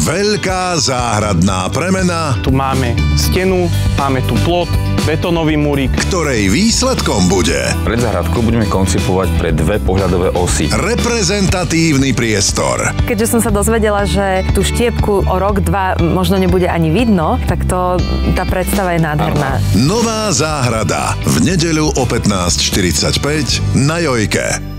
Veľká záhradná premena, Tu máme stenu, máme tu plot, betónový múrik. ktorej výsledkom bude Pred záhradkou budeme koncipovať pre dve pohľadové osy. reprezentatívny priestor. Keďže som sa dozvedela, že tú štiepku o rok, dva možno nebude ani vidno, tak tá predstava je nádherná. Nová záhrada v nedeľu o 15:45 na Jojke.